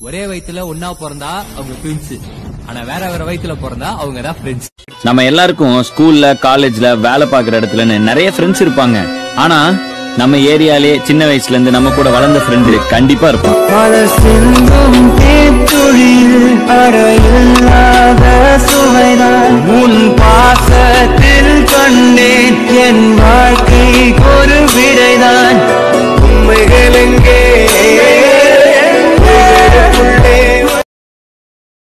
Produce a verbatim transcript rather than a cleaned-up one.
ஒரே வயித்துல ஒன்னா பிறந்தா அவங்க ட்வின்ஸ், ஆனா வேற வேற வயித்துல பிறந்தா அவங்க தான் ஃப்ரெண்ட்ஸ். நம்ம எல்லாருக்கும் ஸ்கூல்ல காலேஜ்ல வேலை பார்க்குற இடத்துலன்னு நிறைய ஃப்ரெண்ட்ஸ் இருப்பாங்க. ஆனா நம்ம ஏரியாலே சின்ன வயசுல இருந்து நம்ம கூட வளர்ந்த ஃப்ரெண்டு கண்டிப்பா இருப்பான். உன் பாசத்தில் கண்டேன் என் வாழ்க்கை